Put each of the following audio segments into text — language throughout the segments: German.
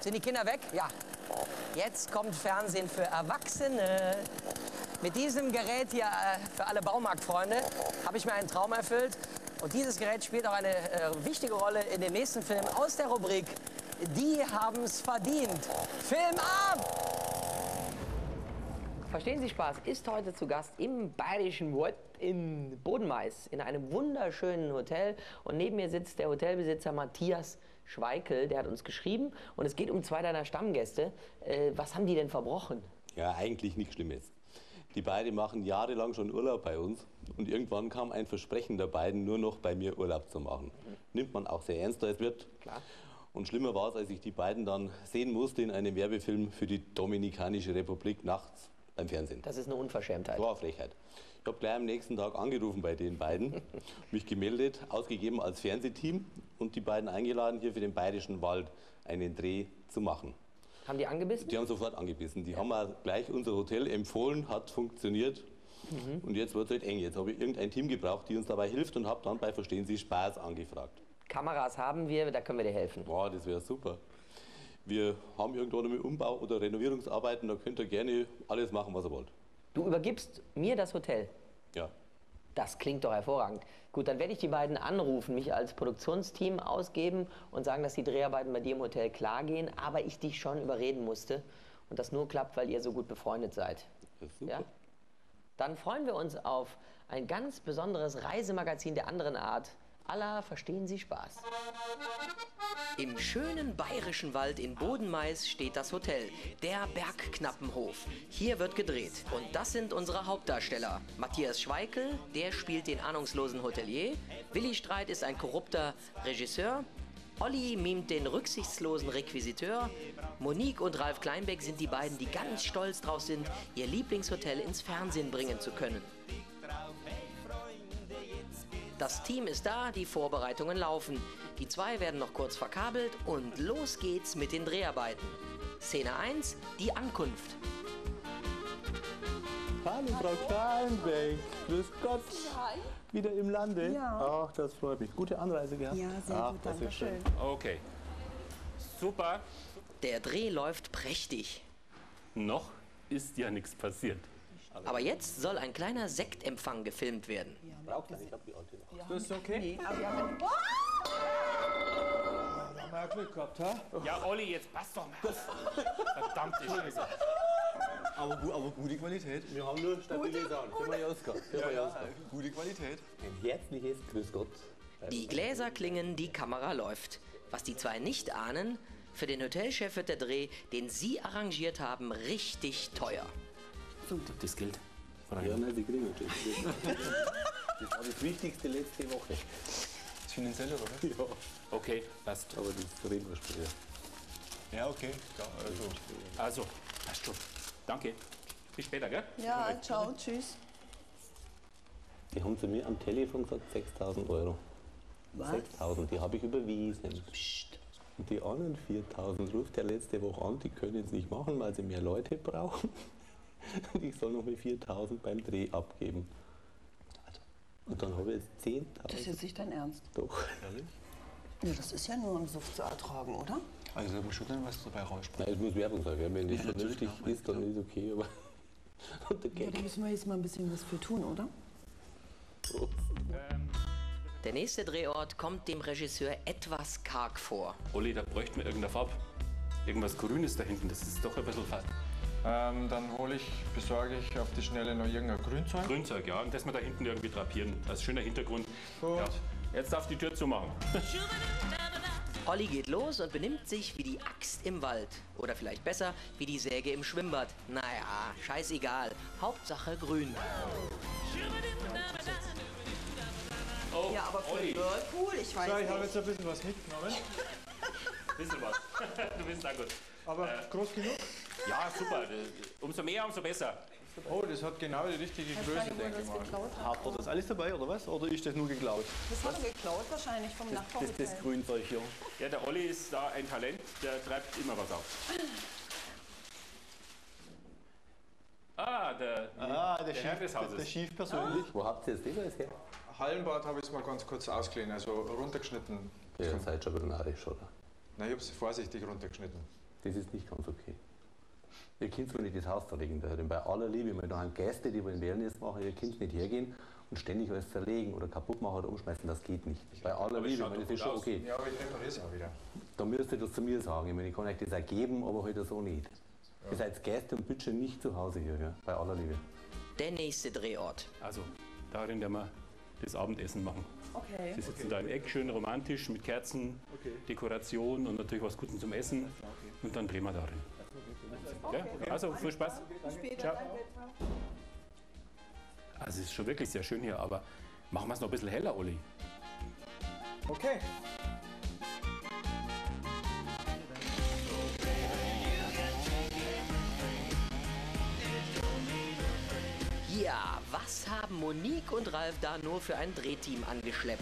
Sind die Kinder weg? Ja. Jetzt kommt Fernsehen für Erwachsene. Mit diesem Gerät hier für alle Baumarktfreunde habe ich mir einen Traum erfüllt. Und dieses Gerät spielt auch eine wichtige Rolle in dem nächsten Film aus der Rubrik Die haben's verdient. Film ab! Verstehen Sie Spaß ist heute zu Gast im Bayerischen Wald in Bodenmais in einem wunderschönen Hotel. Und neben mir sitzt der Hotelbesitzer Matthias Schweikel, der hat uns geschrieben. Und es geht um zwei deiner Stammgäste. Was haben die denn verbrochen? Ja, eigentlich nichts Schlimmes. Die beiden machen jahrelang schon Urlaub bei uns. Und irgendwann kam ein Versprechen der beiden, nur noch bei mir Urlaub zu machen. Nimmt man auch sehr ernst als Wirt. Klar. Und schlimmer war es, als ich die beiden dann sehen musste in einem Werbefilm für die Dominikanische Republik nachts beim Fernsehen. Das ist eine Unverschämtheit. Das war eine Frechheit. Ich habe gleich am nächsten Tag angerufen bei den beiden, mich gemeldet, ausgegeben als Fernsehteam und die beiden eingeladen, hier für den Bayerischen Wald einen Dreh zu machen. Haben die angebissen? Die haben sofort angebissen. Die haben auch gleich unser Hotel empfohlen, hat funktioniert. Und jetzt wird es halt eng. Jetzt habe ich irgendein Team gebraucht, die uns dabei hilft und habe dann bei Verstehen Sie Spaß angefragt. Kameras haben wir, da können wir dir helfen. Boah, das wäre super. Wir haben irgendwo noch mit Umbau- oder Renovierungsarbeiten, da könnt ihr gerne alles machen, was ihr wollt. Du übergibst mir das Hotel? Ja. Das klingt doch hervorragend. Gut, dann werde ich die beiden anrufen, mich als Produktionsteam ausgeben und sagen, dass die Dreharbeiten bei dir im Hotel klar gehen, aber ich dich schon überreden musste und das nur klappt, weil ihr so gut befreundet seid. Das ist super. Ja? Dann freuen wir uns auf ein ganz besonderes Reisemagazin der anderen Art. Allah, verstehen Sie Spaß. Im schönen bayerischen Wald in Bodenmais steht das Hotel, der Bergknappenhof. Hier wird gedreht. Und das sind unsere Hauptdarsteller. Matthias Schweikel, der spielt den ahnungslosen Hotelier. Willi Streit ist ein korrupter Regisseur. Olli mimt den rücksichtslosen Requisiteur. Monique und Ralf Kleinbeck sind die beiden, die ganz stolz drauf sind, ihr Lieblingshotel ins Fernsehen bringen zu können. Das Team ist da, die Vorbereitungen laufen. Die zwei werden noch kurz verkabelt und los geht's mit den Dreharbeiten. Szene 1, die Ankunft. Hallo Frau Kleinbeck, grüß Gott. Hi. Wieder im Lande? Ja. Ach, das freut mich. Gute Anreise gehabt? Ja, sehr gut, danke schön. Okay. Super. Der Dreh läuft prächtig. Noch ist ja nichts passiert. Aber jetzt soll ein kleiner Sektempfang gefilmt werden. Braucht ihr nicht, ich hab die alte noch. Das ist okay? Nee, aber wir haben Da haben wir ja Glück gehabt, ha? Ja, Olli, jetzt passt doch mal. Verdammte Scheiße. Aber gute Qualität. Wir haben nur stabile Sachen. Firma Joska. Gute Qualität. Ein herzliches Grüß Gott. Die Gläser klingen, die Kamera läuft. Was die zwei nicht ahnen, für den Hotelchef wird der Dreh, den sie arrangiert haben, richtig teuer. Das Geld. Ja, nein, die kriegen natürlich. Das war das Wichtigste letzte Woche. Das Finanzielle, oder? Ja, Okay, passt. aber das reden wir später. Ja, okay. Ja, Also, passt schon. Danke. Bis später, gell? ja, ciao, tschüss. Die haben zu mir am Telefon gesagt 6.000 Euro. Was? 6.000, die habe ich überwiesen. Psst. Und die anderen 4.000 ruft er letzte Woche an, die können es nicht machen, weil sie mehr Leute brauchen. Und ich soll noch mal 4.000 beim Dreh abgeben. Und dann habe ich jetzt 10.000. Das ist jetzt nicht dein Ernst. Doch. Ja, das ist ja nur im Suff zu ertragen, oder? Also da muss schon dann was dabei rausspringen. Nein, es muss Werbung sein. Wenn das Ja, natürlich, vernünftig ja, ist, dann ist es okay. Aber und der Ja, Gag. da müssen wir jetzt mal ein bisschen was für tun, oder? Der nächste Drehort kommt dem Regisseur etwas karg vor. Olli, da bräuchten wir irgendeine Farbe. Irgendwas Grünes da hinten, das ist doch ein bisschen fad. Dann besorge ich auf die Schnelle noch irgendein Grünzeug. Grünzeug, ja, und das wir da hinten irgendwie drapieren. Als schöner Hintergrund. Gut. Ja. Jetzt darf die Tür zumachen. Olli geht los und benimmt sich wie die Axt im Wald. Oder vielleicht besser, wie die Säge im Schwimmbad. Naja, scheißegal. Hauptsache grün. Oh, Ja, aber für Olli, Whirlpool, ich weiß So, ich habe nicht. jetzt ein bisschen was mitgenommen. bisschen was. Du bist auch gut. Aber groß genug? Ja, super. Umso mehr, umso besser. Oh, das hat genau die richtige Größe, denke ich mal. Habt ihr das alles dabei, oder was? Oder ist das nur geklaut? Das hat er geklaut wahrscheinlich vom Nachbarhotel. Das Grünzeug hier. Ja, der Olli ist da ein Talent, der treibt immer was auf. Der Herr des Hauses. Der Chief persönlich. Wo habt ihr das alles her? Hallenbad habe ich es mal ganz kurz ausgeliehen, also runtergeschnitten. Ja, seid schon ein bisschen narrisch, oder? Nein, ich habe es vorsichtig runtergeschnitten. Das ist nicht ganz okay. Ihr könnt doch nicht das Haus zerlegen. Denn bei aller Liebe, wenn da Gäste, die wollen Wellness machen, ihr könnt nicht hergehen und ständig alles zerlegen oder kaputt machen oder umschmeißen. Das geht nicht. Bei aller Liebe, ich meine, das ist schon okay. Ja, aber ich repariere es auch wieder. Da müsst ihr das zu mir sagen. Ich meine, ich kann euch das auch geben, aber halt so nicht. Ja. Ihr seid Gäste und bitte nicht zu Hause hier, gell? Bei aller Liebe. Der nächste Drehort. Also, darin werden wir das Abendessen machen. Okay. Sie sitzen da im Eck, schön romantisch, mit Kerzen, Dekoration und natürlich was Gutes zum Essen. Und dann drehen wir darin. Okay. Also, viel Spaß. Ciao. Also, es ist schon wirklich sehr schön hier, aber machen wir es noch ein bisschen heller, Olli. Okay. Ja, was haben Monique und Ralf da nur für ein Drehteam angeschleppt?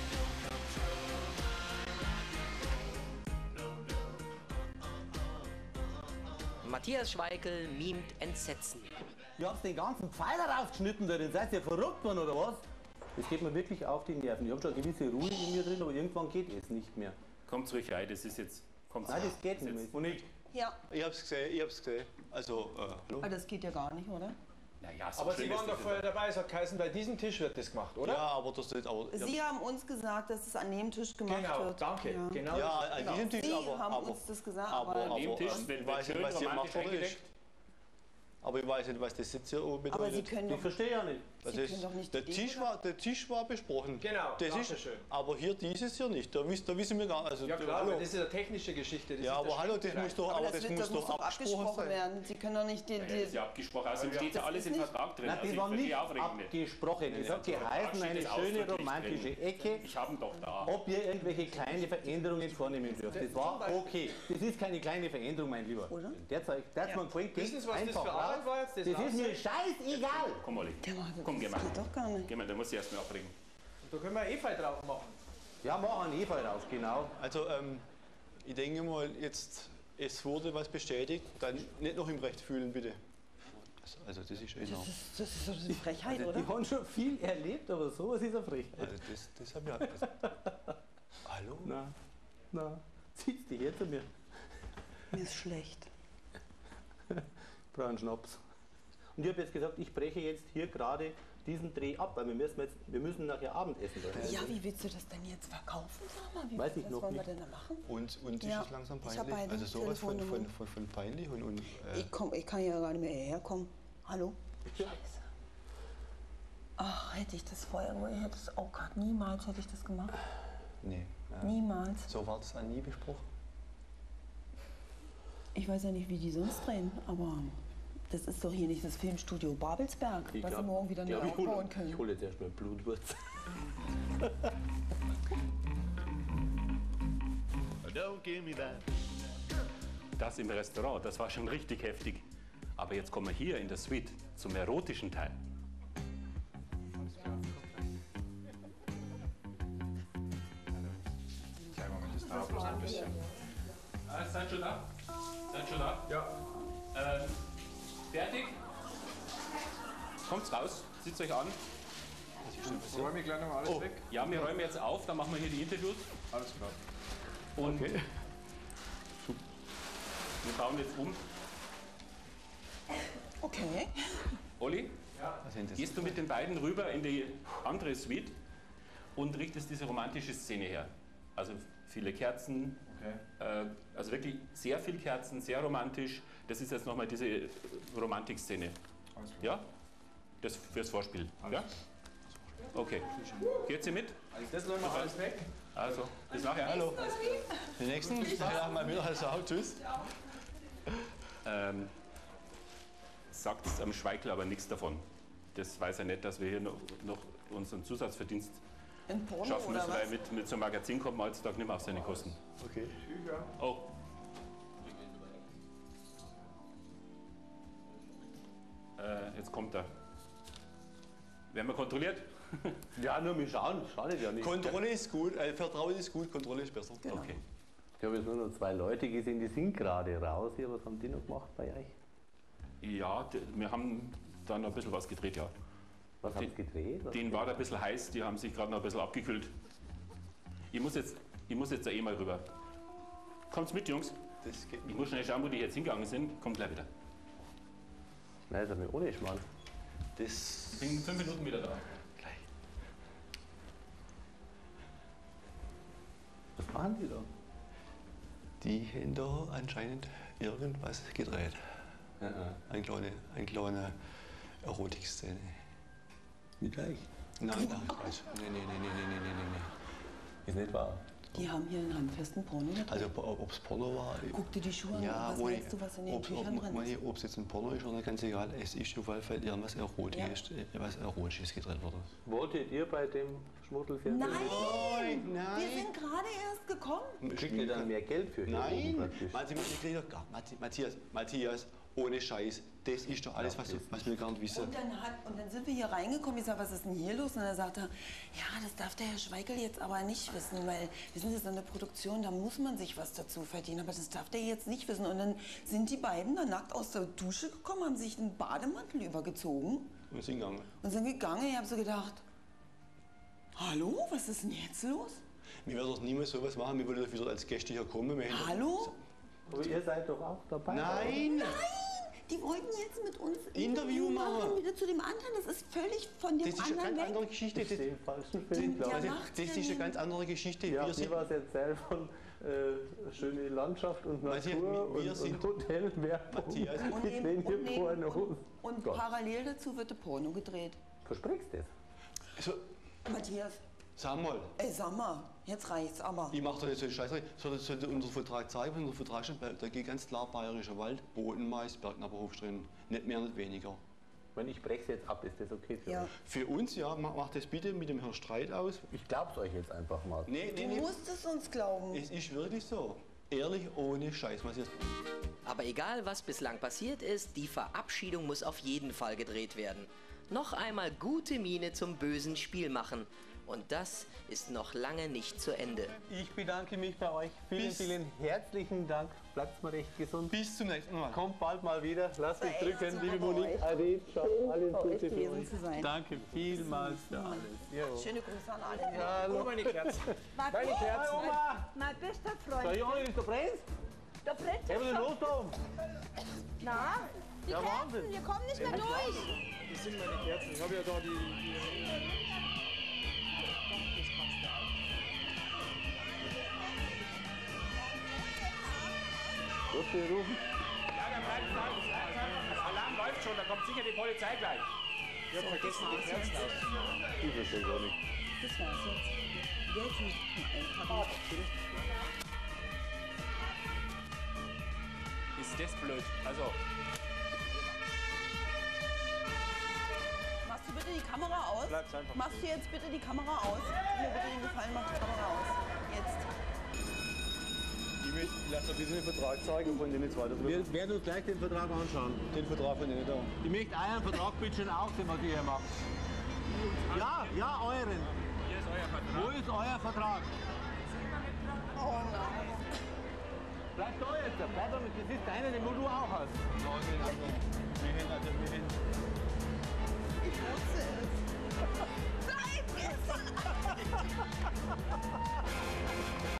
Matthias Schweikel mimt Entsetzen. Ihr habt den ganzen Pfeiler rausgeschnitten, dann seid ihr verrückt worden oder was? Das geht mir wirklich auf die Nerven. Ich habe schon eine gewisse Ruhe in mir drin, aber irgendwann geht es nicht mehr. Kommt ruhig rein, das ist jetzt. Kommt's Nein, rein. das geht nicht mehr. Monique, Ja, ich hab's gesehen. Also, hallo? aber das geht ja gar nicht, oder? Naja, so Aber schlimm Sie ist waren das doch nicht. vorher dabei, es hat geheißen, bei diesem Tisch wird das gemacht, oder? Ja, aber das ist aber. Sie haben uns gesagt, dass es an dem Tisch gemacht Genau, wird. danke. Ja. Genau. Ja, an diesem Tisch, Sie aber. haben aber uns das gesagt, aber, aber, An dem Tisch, ich wenn weiß schön nicht, was hier romantisch gemacht worden ist. eingedeckt. Aber ich weiß nicht, was das jetzt hier bedeutet. aber Sie können Ich doch, verstehe ja nicht. Das Sie ist, können doch nicht der, die Tisch war besprochen. Genau, das danke ist, schön. aber hier dieses hier nicht. Da wissen wir gar nicht. Also, Ja klar, hallo. aber das ist eine technische Geschichte. Das Ja, ist aber der hallo, das Schriftbereich. muss doch, aber aber das, das wird, muss das muss doch doch abgesprochen abgesprochen sein. werden. Sie können doch nicht Ja, das ist ja abgesprochen. Also steht ja alles im nicht- Vertrag drin. Nein, Also das ich war nicht verstehe aufregend nicht. abgesprochen. Es hat Im Vertrag geheißen, steht eine es schöne ausdrücklich romantische drin. Ecke, Ich habe ihn doch da. ob ihr irgendwelche kleine Veränderungen vornehmen dürft. Das war okay. Das ist keine kleine Veränderung, mein Lieber. Oder? Derzeit, das man vorhin Wissen Sie, was das einfach für Arbeit raus. war jetzt? Das ist mir scheißegal. Komm, Olli. Komm, geh mal. Das geht doch gar nicht. Geh mal, der muss sich erst mal abbringen. Da können wir Efeu drauf machen. Ja, mach einen Efeu drauf, genau. Also, ich denke mal, jetzt, es wurde was bestätigt, dann nicht noch im Recht fühlen, bitte. Also, das ist enorm. Das ist doch eine Frechheit, oder? Die haben schon viel erlebt, aber sowas ist eine Frechheit. Also, das habe ich halt. Hallo? Na, ziehst dich her zu mir. Mir ist schlecht. Ich brauche einen Schnaps. Und ich habe jetzt gesagt, ich breche jetzt hier gerade diesen Dreh ab, weil wir müssen nachher Abendessen. Ja, wie willst du das denn jetzt verkaufen, sag mal? Wie, Weiß ich was noch wollen wir nicht. denn da machen? Und Ja, ist es langsam ich hab peinlich? beide Also sowas Telefonnummern. von peinlich und Ich kann ja gar nicht mehr hierher kommen. Hallo? Scheiße. Ach, hätte ich das vorher, hätte es, oh Gott, niemals hätte ich das gemacht. nee. Niemals. So war das auch nie besprochen. Ich weiß ja nicht, wie die sonst drehen, aber das ist doch hier nicht das Filmstudio Babelsberg, was sie morgen wieder neu aufbauen können. Ich hole jetzt erstmal Blutwurz. Don't give me that. Das im Restaurant, das war schon richtig heftig. Aber jetzt kommen wir hier in der Suite zum erotischen Teil. Kleinen Moment, das dauert bloß ein bisschen. Seid schon da? Seid schon da? Ja. Fertig? Kommt's raus, sitzt euch an. Räume ich gleich noch mal alles weg? Ja, wir räumen jetzt auf, dann machen wir hier die Interviews. Alles klar. Und wir bauen jetzt um. Okay. Olli, gehst du mit den beiden rüber in die andere Suite und richtest diese romantische Szene her. Also viele Kerzen, also wirklich sehr viel Kerzen, sehr romantisch. Das ist jetzt nochmal diese Romantikszene. Alles klar. Ja? Das fürs Vorspiel. Ja? Okay. Geht sie mit? Das räumen wir alles weg. Also, bis nachher. Hallo. Die nächsten? Ja, mal wieder. Also, tschüss. Sagt es am Schweikel aber nichts davon. Das weiß er nicht, dass wir hier noch unseren Zusatzverdienst In Porno schaffen oder müssen, weil was? mit so einem Magazin kommt man heutzutage nicht mehr auf seine Kosten. Okay. Oh. Jetzt kommt er. Werden wir kontrolliert? Ja, nur wir schauen, schadet ja nicht. Kontrolle ist gut, Vertrauen ist gut, Kontrolle ist besser. Genau. Okay. Ich habe jetzt nur noch 2 Leute gesehen, die sind gerade raus hier. Was haben die noch gemacht bei euch? Ja, wir haben da noch ein bisschen was gedreht, ja. Was habt ihr gedreht? Was Denen war da ein bisschen heiß, die haben sich gerade noch ein bisschen abgekühlt. Ich muss jetzt da eh mal rüber. Kommt's mit, Jungs? das geht Ich nicht. muss schnell schauen, wo die jetzt hingegangen sind. Kommt gleich wieder. Nein, das haben wir ohne Schmarrn. Das Ich bin in 5 Minuten wieder da. gleich. Was machen die da? Die haben da anscheinend irgendwas gedreht. Eine kleine Erotikszene. Mit euch? Nein, Quatsch. Nee. Ist nicht wahr. Die haben hier einen handfesten Porno gedreht. Also ob es Porno war. Guck dir die Schuhe an. Ja, Was meinst du, was in den Tüchern drin ist? Ob es jetzt ein Porno ist oder nicht, ganz egal. Es ist auf jeden Fall irgendwas Erotisches gedreht worden. Wolltet ihr bei dem Schmuddelfilm? Nein! Nein! Wir sind gerade erst gekommen. Kriegt ihr dann mehr Geld für hier oben Nein! praktisch? Matthias, ohne Scheiß. Das ist doch alles, was wir gar nicht wissen. Und dann sind wir hier reingekommen. Ich sag, was ist denn hier los? Und dann sagt er, ja, das darf der Herr Schweigel jetzt aber nicht wissen, weil wir sind jetzt in der Produktion, da muss man sich was dazu verdienen. Aber das darf der jetzt nicht wissen. Und dann sind die beiden da nackt aus der Dusche gekommen, haben sich einen Bademantel übergezogen Und sind gegangen. und sind gegangen. Ich habe so gedacht, hallo, was ist denn jetzt los? Wir werden doch niemals sowas machen. Wir wollen doch wieder als Gäste hier kommen. Wir haben Hallo? Aber ihr seid doch auch dabei. Nein! Die wollten jetzt mit uns Interview machen. wieder zu dem anderen. Das ist völlig von dem Das ist eine anderen ganz weg. andere Geschichte. Ich sehe den falschen Film, Der glaube ich. macht Das ist eine ganz andere Geschichte. Ja, Wir mir sind, war es erzählt von schöne Landschaft und Matthias, Natur wir sind- und Hotelwerbung. Matthias. Und, Ich sehe hier Pornos. und Gott. parallel dazu wird der Porno gedreht. Versprichst du das? so, Matthias, sag mal, ey, sag mal, jetzt reicht's aber. ich mache doch nicht so einen Scheiß. Sollte unser Vertrag zeigen, wenn unser Vertrag steht, da geht ganz klar Bayerischer Wald, Bodenmais, Bergnaberhof drin. Nicht mehr, nicht weniger. Wenn ich breche jetzt ab, ist das okay für Ja. euch? Für uns, ja, macht das bitte mit dem Herrn Streit aus. Ich glaub's euch jetzt einfach mal. Nee, Du musst es uns glauben. Es ist wirklich so. Ehrlich, ohne Scheiß. Matthias. Aber egal, was bislang passiert ist, die Verabschiedung muss auf jeden Fall gedreht werden. Noch einmal gute Miene zum bösen Spiel machen. Und das ist noch lange nicht zu Ende. Ich bedanke mich bei euch. Vielen, Bis- vielen herzlichen Dank. Bleibt mal recht gesund. Bis zum nächsten Mal. Kommt bald mal wieder. Lasst euch Echt drücken, super liebe bei Monique. euch. Ade, ciao. Alles Bei euch Gute für gewesen euch. zu sein. Danke vielmals für alles. Jo. Schöne Grüße an alle. Hallo. Meine Kerzen. Meine Kerzen. Oma. Mein bester Da Freund. Junge, ist der Prinz? Der brennt Was ist denn los da oben? Na, die Ja, Kerzen, Wahnsinn. wir kommen nicht mehr durch. Das sind meine Kerzen. Ich habe ja da die Was wir rufen? Ja, dann bleibt das Alarm läuft schon, da kommt sicher die Polizei gleich. Ich habe vergessen, die Kerzen aus. Ich verstehe gar nicht. Das war's jetzt. Jetzt nicht. Ist das blöd? Also, Machst du bitte die Kamera aus? Bleib's einfach. Machst du jetzt bitte die Kamera aus? Mir bitte den Gefallen, mach die Kamera aus. Jetzt. Ich lasse ein bisschen den Vertrag zeigen von denen zwei. Wir werden uns gleich den Vertrag anschauen. Den Vertrag von denen da. Ich möchte euren Vertrag bitte schön auch sehen, was ihr hier macht. Ja, ja, euren. hier ist euer Vertrag. Wo ist euer Vertrag? Oh nein. Bleib da jetzt. Bleib da mit. Das ist deiner, den du auch hast. Ich wusste es. Bleib jetzt!